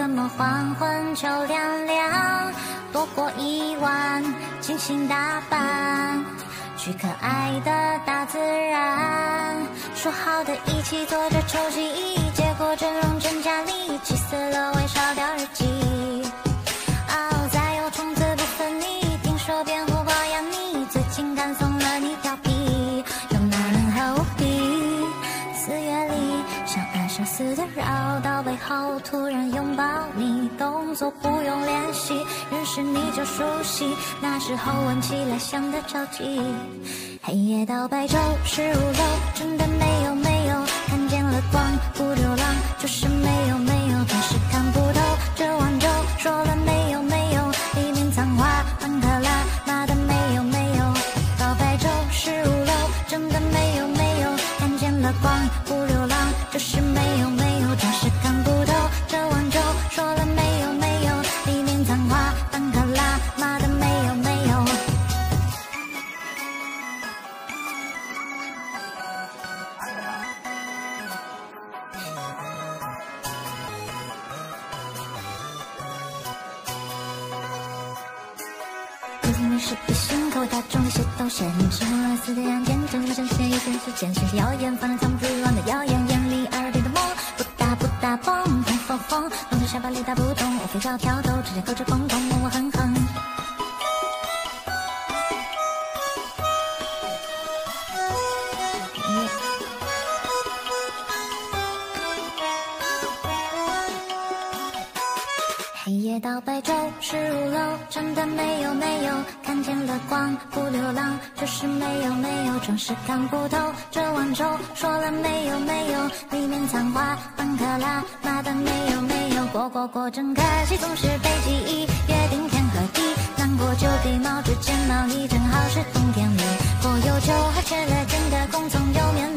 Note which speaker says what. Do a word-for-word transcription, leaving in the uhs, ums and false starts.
Speaker 1: 怎么黄昏秋凉凉，躲过一晚，精心打扮，去可爱的大自然。说好的一起做着抽记忆，结果整容真假里，气死了微烧掉日记。哦，再有虫子不分你，听说蝙蝠包养你，最近赶送了你调皮，有哪能和我比？四月里像二十四的绕到背后，突然拥抱你，动作不用练习，认识你就熟悉，那时候闻起来香的着急。黑夜到白昼十五楼，真的没有没有看见了光，不流浪就是没有没有，总是看不透这碗粥，说了没有没有，里面脏话半克拉，妈的没有没有。到白昼十五楼，真的没有没有看见了光，不流浪就是没有没有，总是看不透这碗粥，说了没有没有，里面脏话半克拉，妈的没有没有。你是不信口大众的些头衔，是莫尔斯的案件，真实呈现有限时间，全是谣言，放任藏不住欲望的谣言，眼里耳边的梦，不打不打蹦，砰砰砰，龙头下巴里打不动，我飞高跳投，指尖勾着碰碰，问我哼哼。黑夜到白昼十五楼，真的没有没有看见了光，不流浪就是没有没有，总是看不透这碗粥，说了没有没有，里面藏话半克拉，妈的没有没有，过过过真可惜，总是被记忆约定天和地，难过就给毛之间闹你，正好是冬天里，过有酒还缺了整个工从有面